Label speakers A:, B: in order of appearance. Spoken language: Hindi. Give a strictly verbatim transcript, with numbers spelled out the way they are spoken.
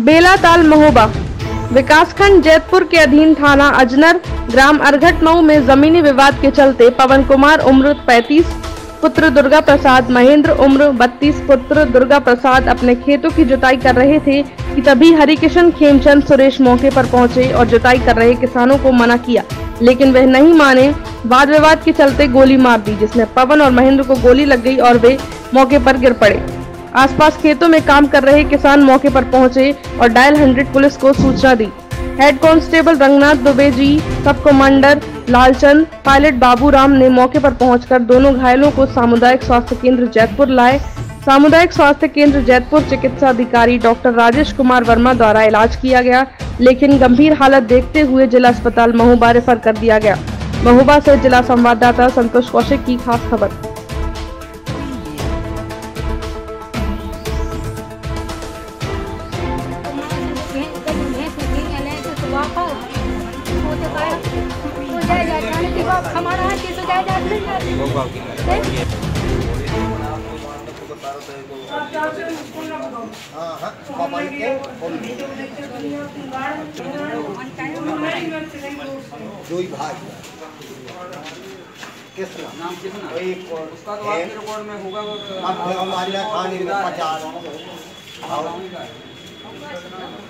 A: बेलाताल महोबा विकासखंड जैतपुर के अधीन थाना अजनर ग्राम अरघट मऊ में जमीनी विवाद के चलते पवन कुमार उम्र पैंतीस पुत्र दुर्गा प्रसाद महेंद्र उम्र बत्तीस पुत्र दुर्गा प्रसाद अपने खेतों की जुताई कर रहे थे कि तभी हरिकिशन खेमचंद सुरेश मौके पर पहुंचे और जुताई कर रहे किसानों को मना किया, लेकिन वह नहीं माने। वाद विवाद के चलते गोली मार दी, जिसमें पवन और महेंद्र को गोली लग गई और वे मौके पर गिर पड़े। आसपास खेतों में काम कर रहे किसान मौके पर पहुंचे और डायल हंड्रेड पुलिस को सूचना दी। Head constable Ranganath Dubey ji, sub commander Lalchand, pilot Baburam ने मौके पर पहुंचकर दोनों घायलों को सामुदायिक स्वास्थ्य केंद्र जैतपुर लाए। सामुदायिक स्वास्थ्य केंद्र जैतपुर चिकित्सा अधिकारी डॉक्टर राजेश कुमार वर्मा द्वारा इलाज किया गया, लेकिन गंभीर हालत देखते हुए जिला अस्पताल महोबा रेफर कर दिया गया। महोबा से जिला संवाददाता संतोष कौशिक की खास खबर।
B: दो ही भाग किस नाम कितना एक उसका तो आपके रिकॉर्ड में होगा हमारे खाने में पचास